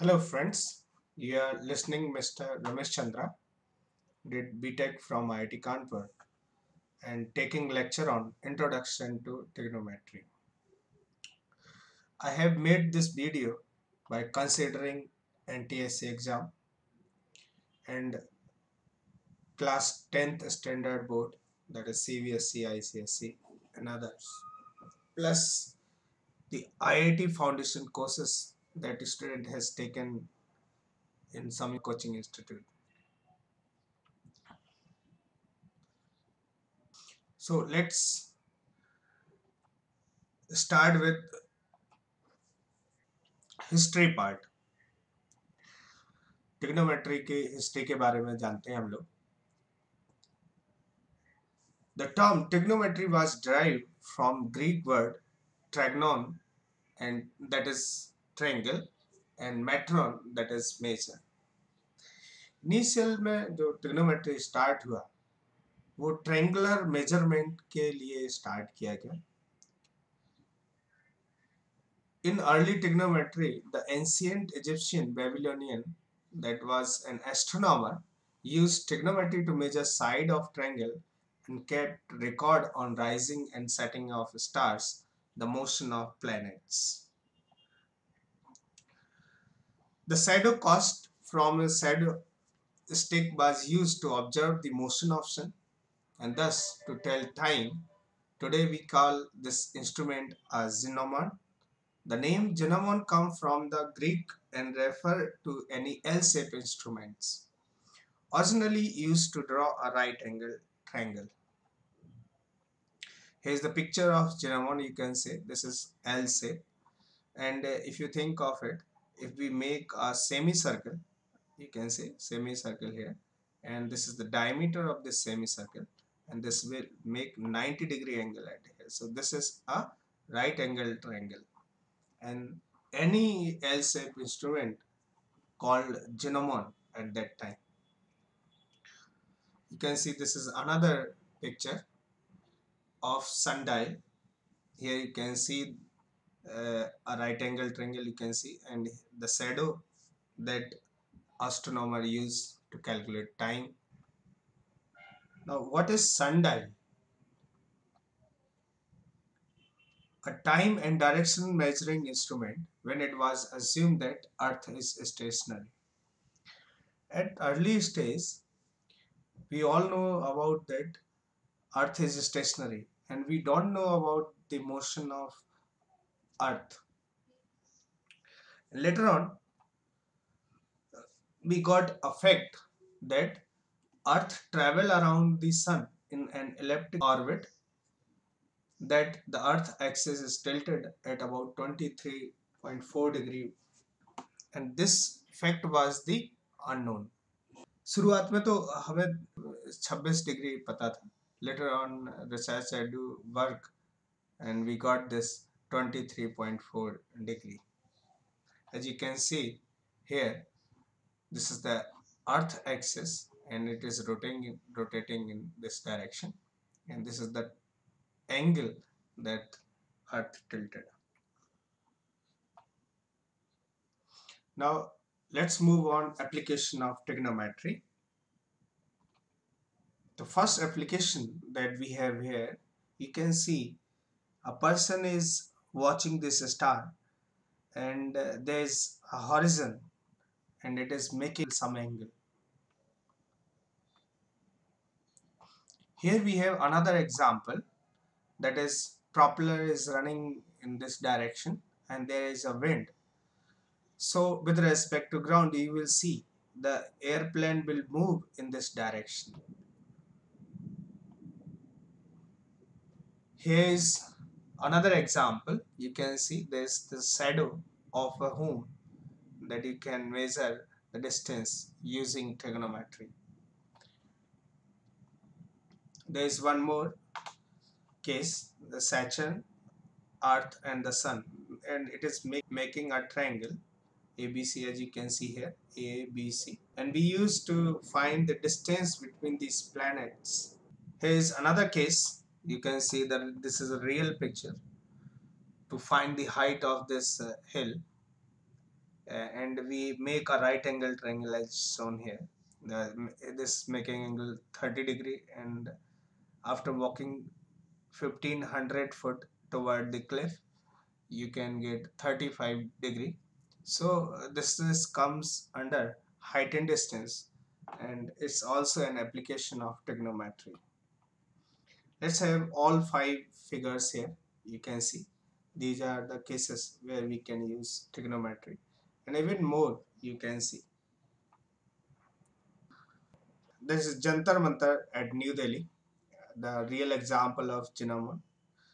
Hello friends, you are listening Mr. Ramesh Chandra, did BTech from IIT Kanpur and taking lecture on Introduction to Trigonometry. I have made this video by considering NTSE exam and class 10th standard board, that is CBSE, ICSE and others, plus the IIT Foundation courses that student has taken in some coaching institute. So let's start with history part. Trigonometry के history के बारे में जानते हैं हम लोग. The term trigonometry was derived from Greek word tragnon, and that is triangle, and metron, that is measure. Initial में जो ट्रिग्नोमेट्री स्टार्ट हुआ वो ट्रायंगुलर मेजरमेंट के लिए स्टार्ट किया गया. In early trigonometry, the ancient Egyptian Babylonian, that was an astronomer, used trigonometry to measure side of triangle and kept record on rising and setting of stars, the motion of planets. The shadow cast from a shadow stick was used to observe the motion of sun and thus to tell time. Today we call this instrument a xenomon. The name gnomon comes from the Greek and refer to any L-shaped instruments, originally used to draw a right angle triangle. Here is the picture of gnomon. You can say this is L shape, and if you think of it, if we make a semicircle, you can say semicircle here, and this is the diameter of this semicircle, and this will make 90-degree angle at here. So this is a right angle triangle, and any L-shaped instrument called gnomon at that time. You can see this is another picture of sundial. Here you can see a right angle triangle, you can see, and the shadow that astronomer used to calculate time. Now what is sundial? A time and direction measuring instrument when it was assumed that Earth is stationary. At early stage, we all know about that Earth is stationary and we don't know about the motion of Earth. Later on, we got a fact that Earth travel around the Sun in an elliptic orbit, that the Earth axis is tilted at about 23.4 degree, and this fact was the unknown. शुरुआत में तो हमें 26 degree पता था. Later on, research I do work and we got this 23.4 degree. As you can see here, this is the Earth axis and it is rotating in this direction, and this is the angle that Earth tilted. Now let's move on application of trigonometry. The first application that we have here, you can see a person is watching this star and there is a horizon and it is making some angle. Here we have another example, that is propeller is running in this direction and there is a wind. So with respect to ground, you will see the airplane will move in this direction. Here is another example. You can see there is the shadow of a home that you can measure the distance using trigonometry. There is one more case, the Saturn, Earth and the Sun, and it is making a triangle ABC, as you can see here, ABC, and we used to find the distance between these planets. Here is another case. You can see that this is a real picture to find the height of this hill, and we make a right angle triangle as shown here. This making angle 30 degree, and after walking 1500 foot toward the cliff, you can get 35 degree. So this comes under height and distance, and it's also an application of trigonometry. Let's have all five figures here. You can see these are the cases where we can use trigonometry, and even more you can see. This is Jantar Mantar at New Delhi, the real example of Jinnaman.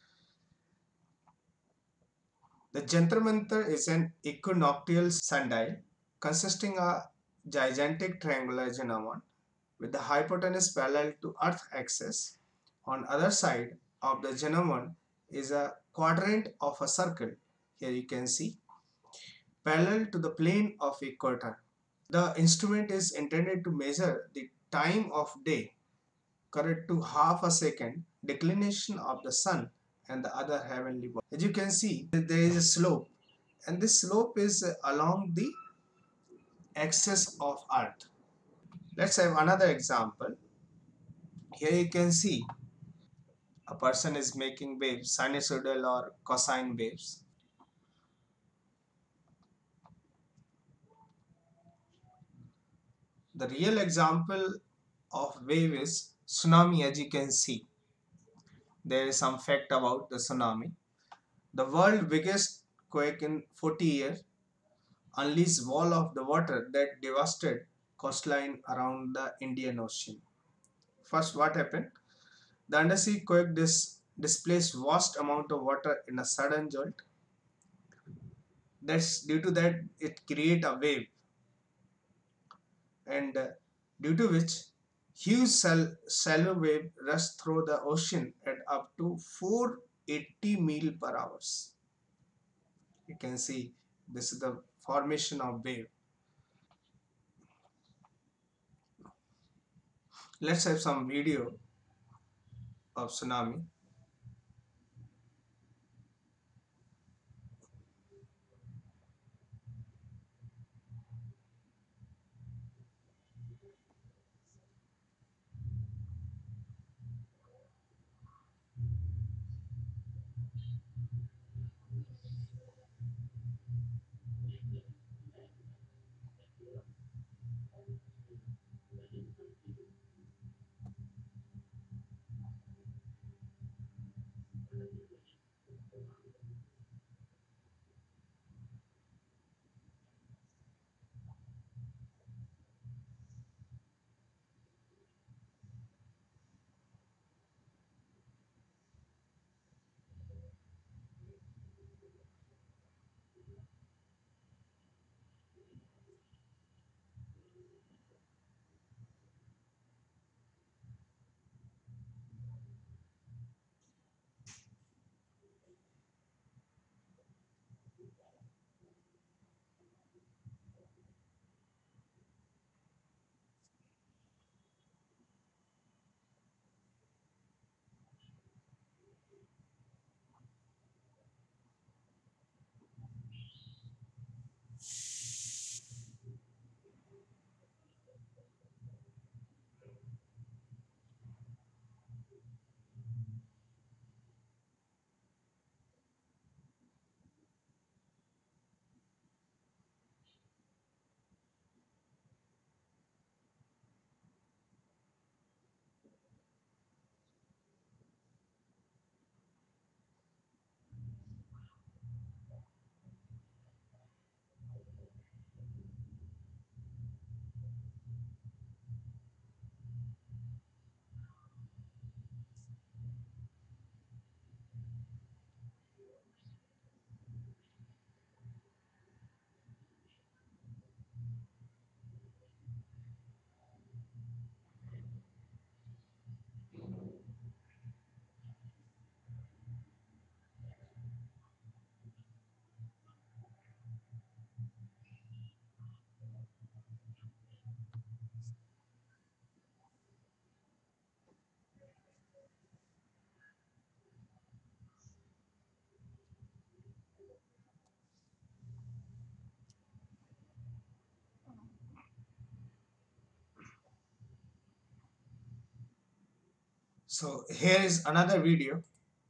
The Jantar Mantar is an equinoctial sundial consisting of a gigantic triangular Jinnaman with the hypotenuse parallel to Earth axis. On other side of the Jinnaman is a quadrant of a circle. Here you can see parallel to the plane of equator. The instrument is intended to measure the time of day correct to half a second declination of the sun and the other heavenly body. As you can see, there is a slope, and this slope is along the axis of Earth. Let's have another example. Here you can see a person is making waves, sinusoidal or cosine waves. The real example of wave is tsunami. As you can see, there is some fact about the tsunami. The world's biggest quake in 40 years unleashed wall of the water that devastated coastline around the Indian Ocean. First, what happened? The undersea quake displaced vast amount of water in a sudden jolt. That's due to that it create a wave, and due to which huge shallow wave rush through the ocean at up to 480 mile per hour. You can see this is the formation of wave. Let's have some video of tsunami. So here is another video.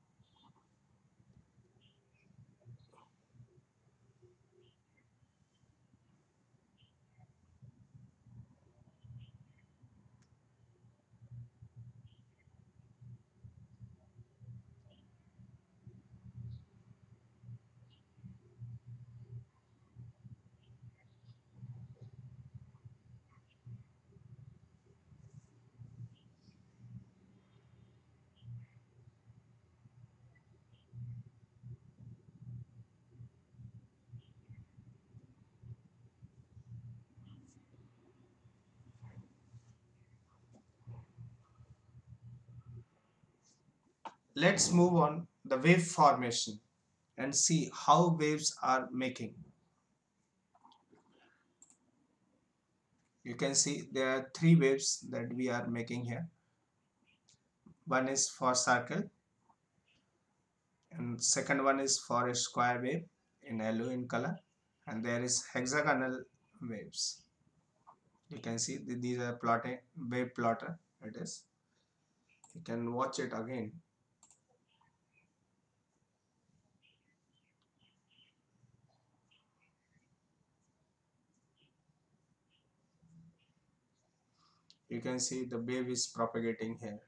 Let's move on the wave formation and see how waves are making. You can see there are three waves that we are making here. One is for circle, and second one is for a square wave in yellow in color, and there is hexagonal waves. You can see these are plotting wave plotter. It is. You can watch it again. You can see the wave is propagating here.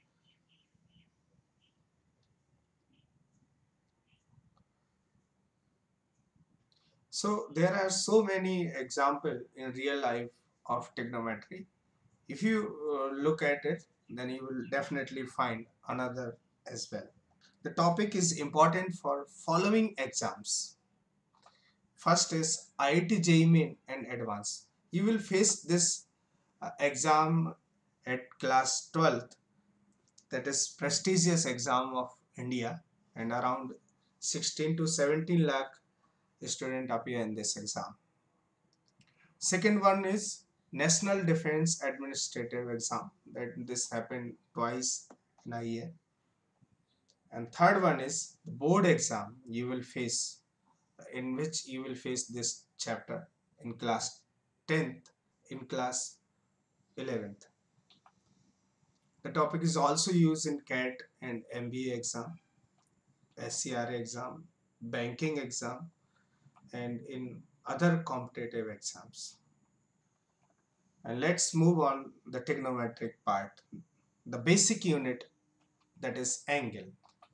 So there are so many examples in real life of trigonometry. If you look at it, then you will definitely find another as well. The topic is important for following exams. First is IIT JEE Main and Advanced. You will face this exam at class 12th, that is prestigious exam of India, and around 16 to 17 lakh students appear in this exam. Second one is National Defense Administrative exam, that this happened twice in a year. And third one is the board exam you will face, in which you will face this chapter in class 10th, in class 11th. The topic is also used in CAT and MBA exam, SCRA exam, banking exam, and in other competitive exams. And let's move on the trigonometric part, the basic unit, that is angle.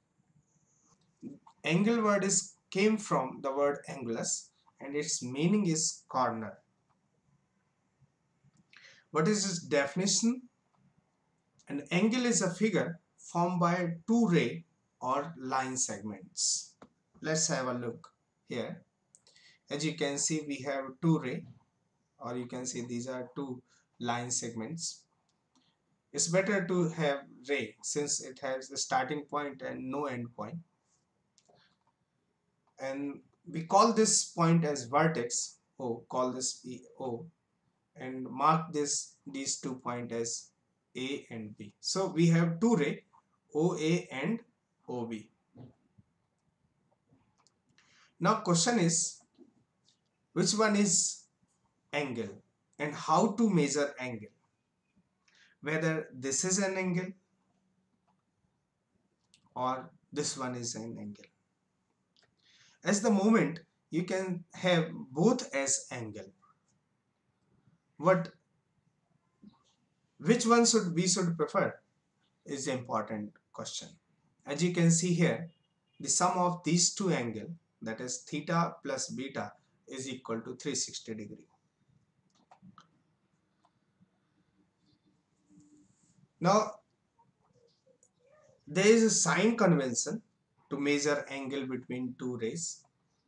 Angle word is came from the word angulus, and its meaning is corner. What is its definition? An angle is a figure formed by two ray or line segments. Let's have a look here. As you can see, we have two ray, or you can see these are two line segments. It's better to have ray since it has a starting point and no end point. And we call this point as vertex O, call this O, and mark these 2 points as A and B. So we have two ray, OA and OB. Now question is, which one is angle and how to measure angle? Whether this is an angle or this one is an angle. As the moment, you can have both as angle. Which one we should prefer is the important question. As you can see here, the sum of these two angles, that is theta plus beta, is equal to 360 degree. Now, there is a sign convention to measure angle between two rays.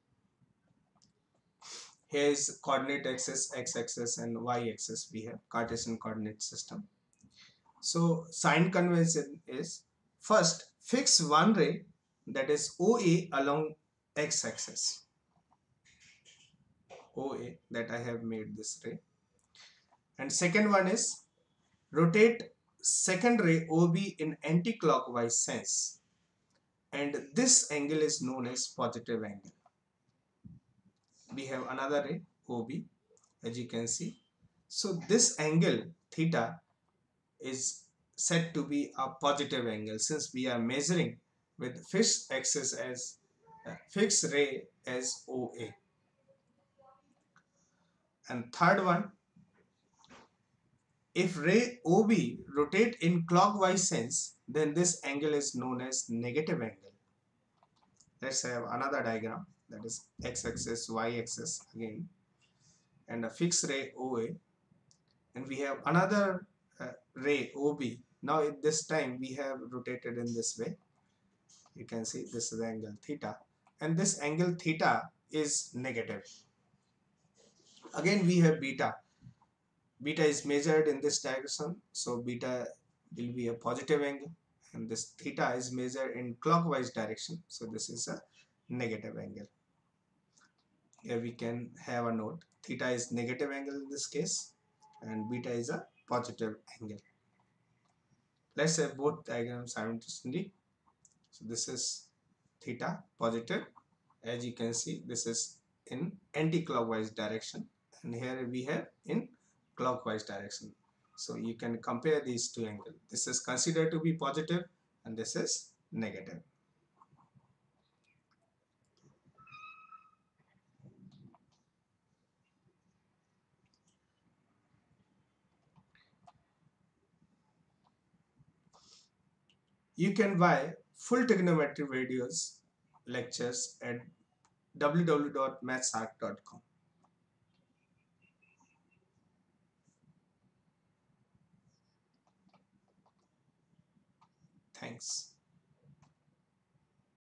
Here is coordinate axis, x-axis and y-axis. We have Cartesian coordinate system. So sign convention is, first fix one ray, that is OA, along x-axis. OA, that I have made this ray. And second one is rotate second ray OB in anti-clockwise sense, and this angle is known as positive angle. We have another ray OB, as you can see. So this angle theta is said to be a positive angle, since we are measuring with fixed axis as fixed ray as OA. And third one, if ray OB rotate in clockwise sense, then this angle is known as negative angle. Let's have another diagram, that is x-axis, y-axis again, and a fixed ray OA, and we have another ray OB. Now at this time we have rotated in this way. You can see this is the angle theta, and this angle theta is negative. Again we have beta. Beta is measured in this direction, so beta will be a positive angle, and this theta is measured in clockwise direction, so this is a negative angle. Here we can have a note, theta is negative angle in this case and beta is a positive angle. Let's have both diagrams simultaneously. So this is theta positive, as you can see this is in anti-clockwise direction, and here we have in clockwise direction. So you can compare these two angles. This is considered to be positive and this is negative. You can buy full trigonometry videos lectures at www.mathsarc.com. Thanks.